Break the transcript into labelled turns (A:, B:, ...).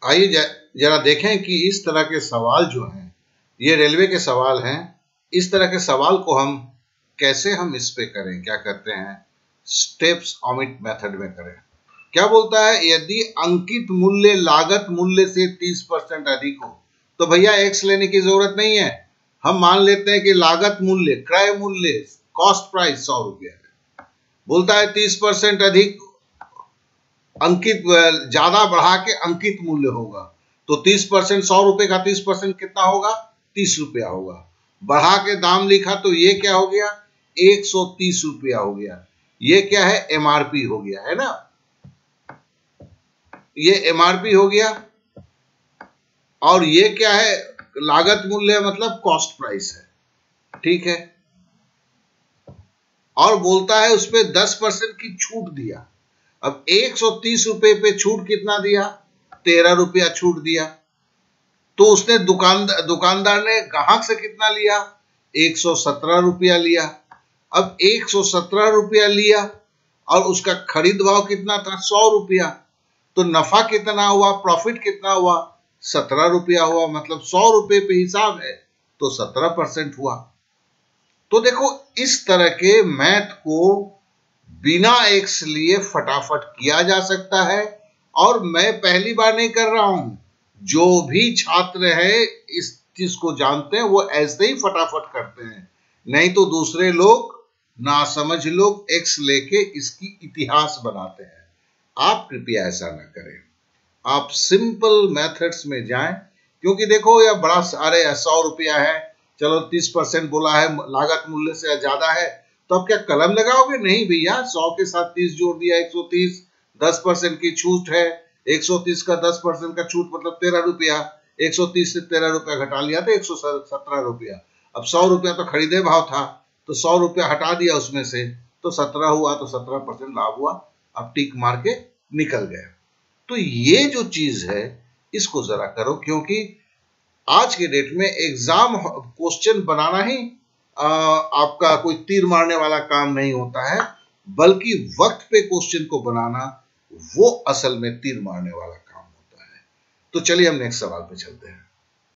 A: आइए जरा देखें कि इस तरह के सवाल जो हैं, ये रेलवे के सवाल हैं, इस तरह के सवाल को हम कैसे हम इस पे करें, क्या कहते हैं, स्टेप्स ऑमिट मेथड में करें। क्या बोलता है, यदि अंकित मूल्य लागत मूल्य से 30% अधिक हो तो भैया एक्स लेने की जरूरत नहीं है। हम मान लेते हैं कि लागत मूल्य, क्रय मूल्य, कॉस्ट प्राइस 100 रुपया है। बोलता है 30% अधिक अंकित, ज्यादा बढ़ा के अंकित मूल्य होगा, तो 30%, 100 रुपए का 30% कितना होगा, 30 रुपया होगा। बढ़ा के दाम लिखा तो ये क्या हो गया, 130 रुपया हो गया। ये क्या है, एमआरपी हो गया, है ना, ये एमआरपी हो गया। और ये क्या है, लागत मूल्य मतलब कॉस्ट प्राइस है, ठीक है। और बोलता है उस पर 10% की छूट दिया। अब 130 रुपए पे छूट कितना दिया, 13 रुपया छूट दिया। तो उसने दुकानदार ने ग्राहक से कितना लिया, 117 रुपया लिया। अब 117 रुपया लिया और उसका खरीद भाव कितना था, 100 रुपया। तो नफा कितना हुआ, प्रॉफिट कितना हुआ, 17 रुपया हुआ। मतलब 100 रुपये पे हिसाब है तो 17% हुआ। तो देखो इस तरह के मैथ को बिना एक्स लिए फटाफट किया जा सकता है। और मैं पहली बार नहीं कर रहा हूं, जो भी छात्र है इस चीज को जानते हैं वो ऐसे ही फटाफट करते हैं। नहीं तो दूसरे लोग, नासमझ लोग एक्स लेके इसकी इतिहास बनाते हैं। आप कृपया ऐसा ना करें, आप सिंपल मेथड्स में जाएं। क्योंकि देखो यह बड़ा सारे 100 रुपया है, चलो 30% बोला है, लागत मूल्य से ज्यादा है, तो अब क्या कलम लगाओगे, नहीं भैया, 100 के साथ 30 जोड़ दिया, 130, 10% की छूट है, 130 का 10% का छूट मतलब 13 रुपया, 130 से 13 रुपया घटा लिया तो 117 रुपया। अब 100 रुपया तो खरीदे भाव था, तो 100 रुपया हटा दिया उसमें से, तो 17 हुआ, तो 17% लाभ हुआ। अब टिक मार के निकल गए। तो ये जो चीज है इसको जरा करो, क्योंकि आज के डेट में एग्जाम क्वेश्चन बनाना ही आपका कोई तीर मारने वाला काम नहीं होता है, बल्कि वक्त पे क्वेश्चन को बनाना वो असल में तीर मारने वाला काम होता है। तो चलिए हम नेक्स्ट सवाल पे चलते हैं।